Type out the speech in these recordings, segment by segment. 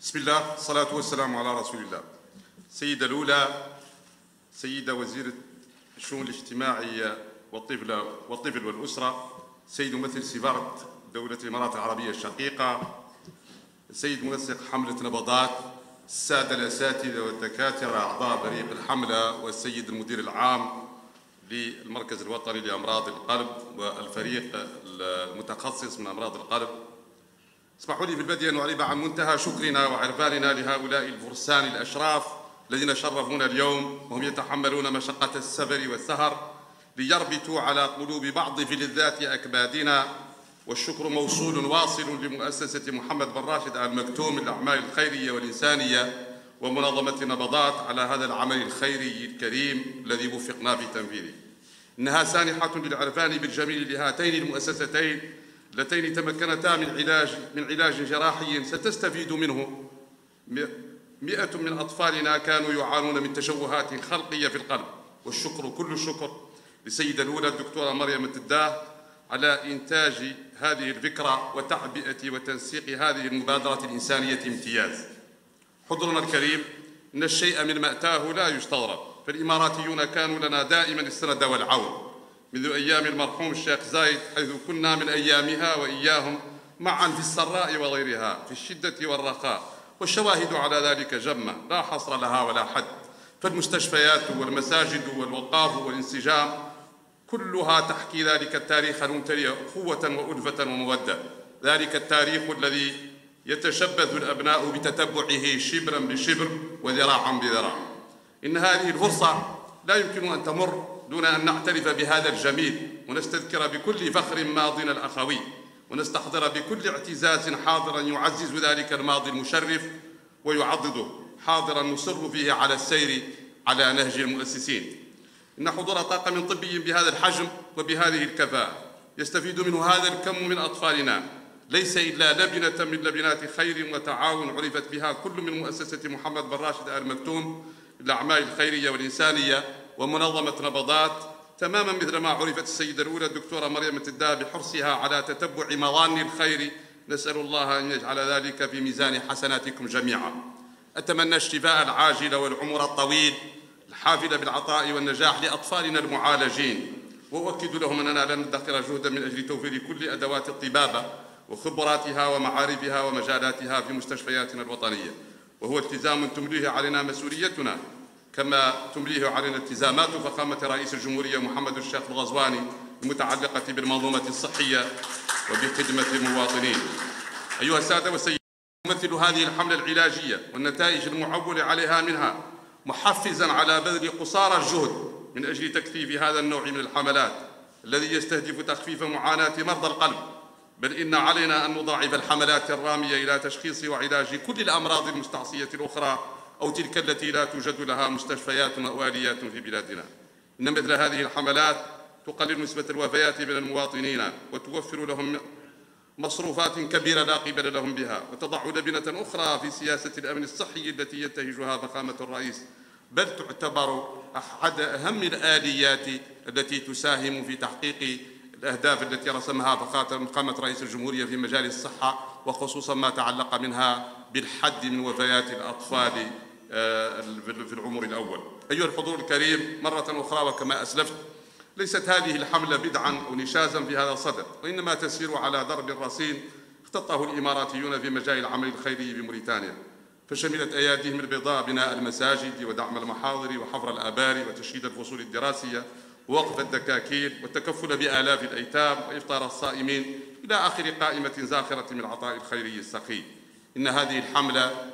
بسم الله، الصلاة والسلام على رسول الله. السيدة الأولى، سيدة وزيرة الشؤون الاجتماعية والطفل والأسرة، سيد ممثل سفارة دولة الإمارات العربية الشقيقة، السيد منسق حملة نبضات، السادة الأساتذة والدكاترة أعضاء فريق الحملة، والسيد المدير العام للمركز الوطني لأمراض القلب والفريق المتخصص من أمراض القلب. اسمحوا لي في البدء أن أعرب عن منتهى شكرنا وعرفاننا لهؤلاء الفرسان الأشراف الذين شرفونا اليوم، وهم يتحملون مشقة السفر والسهر ليربطوا على قلوب بعض فلذات أكبادنا. والشكر موصول واصل لمؤسسة محمد بن راشد آل مكتوم للأعمال الخيرية والإنسانية ومنظمة نبضات على هذا العمل الخيري الكريم الذي وفقنا في تنفيذه. إنها سانحة للعرفان بالجميل لهاتين المؤسستين اللتين تمكنتا من علاج جراحي ستستفيد منه 100 من أطفالنا كانوا يعانون من تشوهات خلقية في القلب. والشكر كل الشكر للسيدة الأولى الدكتورة مريم التداه على إنتاج هذه الفكرة وتعبئة وتنسيق هذه المبادرة الإنسانية امتياز. حضورنا الكريم، إن الشيء من مأتاه لا يستغرب، فالإماراتيون كانوا لنا دائما السند والعون منذ أيام المرحوم الشيخ زايد، حيث كنا من أيامها وإياهم معا في السراء وغيرها، في الشدة والرخاء، والشواهد على ذلك جمة لا حصر لها ولا حد. فالمستشفيات والمساجد والوقاف والانسجام كلها تحكي ذلك التاريخ الممتلئ أخوة وألفة ومودة، ذلك التاريخ الذي يتشبث الأبناء بتتبعه شبرا بشبر وذراعا بذراع. إن هذه الفرصة لا يمكن أن تمر دون أن نعترف بهذا الجميل، ونستذكر بكل فخر ماضينا الأخوي، ونستحضر بكل اعتزاز حاضرا يعزز ذلك الماضي المشرف ويعضده، حاضرا نصر فيه على السير على نهج المؤسسين. إن حضور طاقم طبي بهذا الحجم وبهذه الكفاءة يستفيد منه هذا الكم من أطفالنا ليس إلا لبنة من لبنات خير وتعاون عرفت بها كل من مؤسسة محمد بن راشد آل مكتوم للأعمال الخيرية والإنسانية ومنظمة نبضات، تماما مثل ما عرفت السيدة الأولى الدكتورة مريم التداه بحرصها على تتبع مظان الخير. نسأل الله أن يجعل ذلك في ميزان حسناتكم جميعا. أتمنى الشفاء العاجل والعمر الطويل الحافل بالعطاء والنجاح لأطفالنا المعالجين، وأؤكد لهم أننا لن ندخر جهدا من أجل توفير كل أدوات الطبابة وخبراتها ومعارفها ومجالاتها في مستشفياتنا الوطنية، وهو التزام تمليه علينا مسؤوليتنا كما تمليه علينا التزامات فخامة رئيس الجمهورية محمد الشيخ الغزواني المتعلقة بالمنظومة الصحية وبخدمة المواطنين. أيها السادة والسيدات، نمثل هذه الحملة العلاجية والنتائج المعول عليها منها محفزا على بذل قصارى الجهد من أجل تكثيف هذا النوع من الحملات الذي يستهدف تخفيف معاناة مرضى القلب، بل إن علينا أن نضاعف الحملات الرامية إلى تشخيص وعلاج كل الأمراض المستعصية الأخرى أو تلك التي لا توجد لها مستشفيات أو آليات في بلادنا. إن مثل هذه الحملات تقلل نسبة الوفيات بين المواطنين وتوفر لهم مصروفات كبيرة لا قبل لهم بها، وتضع لبنة أخرى في سياسة الأمن الصحي التي ينتهجها فخامة الرئيس، بل تعتبر أحد أهم الآليات التي تساهم في تحقيق الأهداف التي رسمها فخامة رئيس الجمهورية في مجال الصحة، وخصوصا ما تعلق منها بالحد من وفيات الأطفال في العمر الأول. أيها الحضور الكريم، مرة أخرى وكما أسلفت، ليست هذه الحملة بدعا أو نشازا في هذا الصدد، وإنما تسير على درب رصين اختطه الإماراتيون في مجال العمل الخيري بموريتانيا، فشملت أياديهم البيضاء بناء المساجد ودعم المحاضر وحفر الآبار وتشييد الفصول الدراسية ووقف الدكاكين والتكفل بآلاف الأيتام وإفطار الصائمين إلى آخر قائمة زاخرة من العطاء الخيري السخي. إن هذه الحملة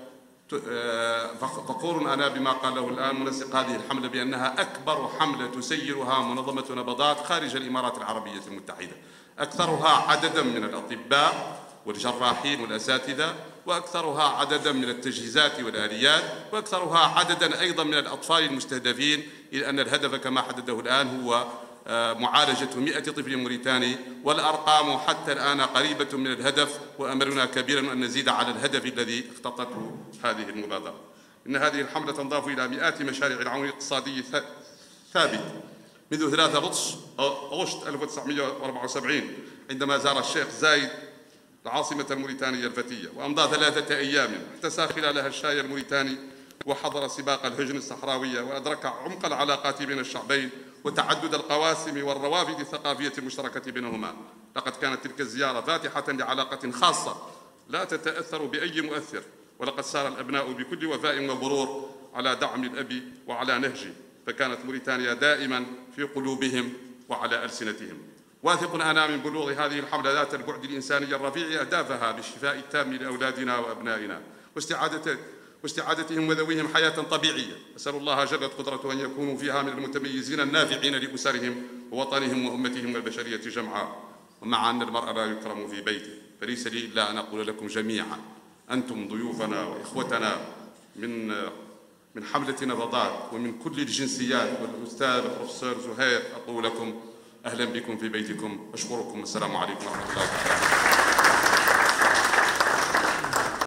فخور أنا بما قاله الآن منسق هذه الحملة بأنها أكبر حملة تسيرها منظمة نبضات خارج الإمارات العربية المتحدة، أكثرها عددا من الأطباء والجراحين والأساتذة، وأكثرها عددا من التجهيزات والآليات، وأكثرها عددا أيضا من الأطفال المستهدفين، إلى أن الهدف كما حدده الآن هو معالجة 100 طفل موريتاني، والأرقام حتى الآن قريبة من الهدف، وأملنا كبير أن نزيد على الهدف الذي اختطته هذه المبادرة. إن هذه الحملة تنضاف إلى مئات مشاريع العون الاقتصادي ثابت منذ 3 أغسطس 1974 عندما زار الشيخ زايد العاصمة الموريتانية الفتية، وأمضى 3 أيام احتسى خلالها الشاي الموريتاني وحضر سباق الهجن الصحراوية، وأدرك عمق العلاقات بين الشعبين وتعدد القواسم والروافد الثقافية المشتركة بينهما. لقد كانت تلك الزيارة فاتحة لعلاقة خاصة لا تتأثر بأي مؤثر، ولقد سار الأبناء بكل وفاء وبرور على دعم الأب وعلى نهجه، فكانت موريتانيا دائما في قلوبهم وعلى ألسنتهم. واثق أنا من بلوغ هذه الحملة ذات البعد الإنساني الرفيع أهدافها بالشفاء التام لأولادنا وأبنائنا واستعادتهم وذويهم حياة طبيعية. أسأل الله جلت قدرته أن يكونوا فيها من المتميزين النافعين لأسرهم ووطنهم وأمتهم والبشرية جمعاء. ومع أن المرء لا يكرم في بيته، فليس لي إلا أن أقول لكم جميعا أنتم ضيوفنا وإخوتنا من حملة نبضات ومن كل الجنسيات، والأستاذ البروفيسور زهير أقول لكم أهلا بكم في بيتكم، أشكركم، السلام عليكم ورحمة الله وبركاته.